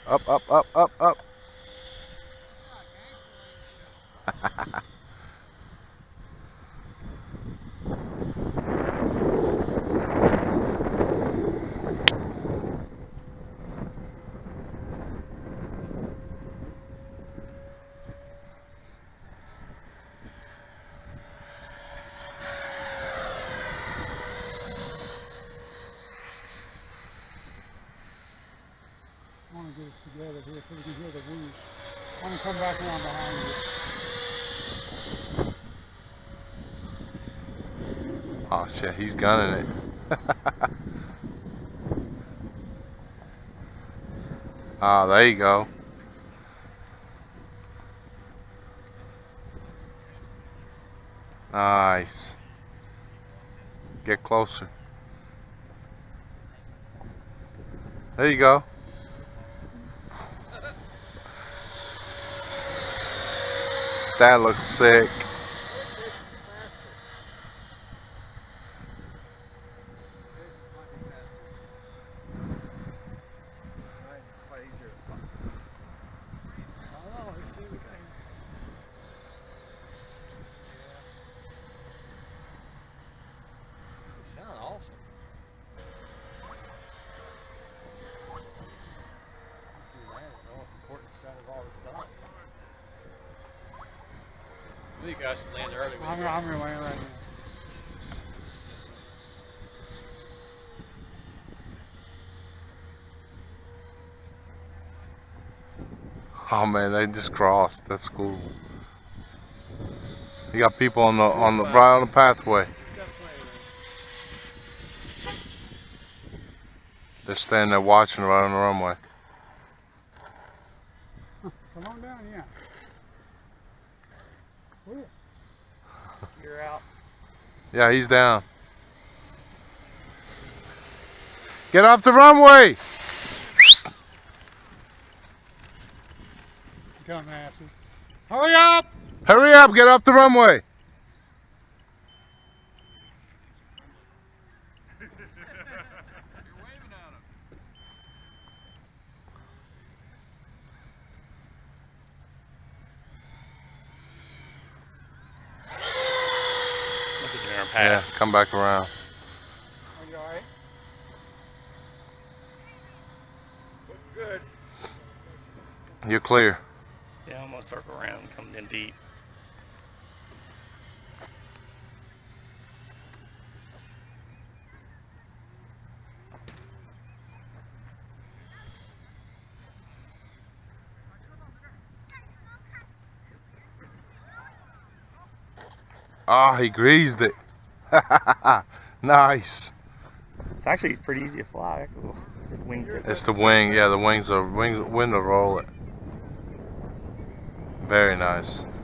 Up, up, up, up, up. I want to get it together here so we can hear the wheeze. I want to come back around behind you. Oh shit, he's gunning it. Ah, there you go. Nice. Get closer. There you go. That looks sick. Sound awesome. You guys should land early. I'm going to land right now. Oh man, they just crossed. That's cool. You got people on the right on the pathway. They're standing there watching right on the runway. Come on down, yeah. You're out. Yeah, he's down. Get off the runway! Come asses. Hurry up! Hurry up, get off the runway! Yeah, come back around. Are you alright? Looking good. You're clear. Yeah, I'm gonna circle around and come in deep. Ah, he greased it. Nice. It's actually pretty easy to fly. Wings are It's the wing. Yeah, the wings wind to roll it. Very nice.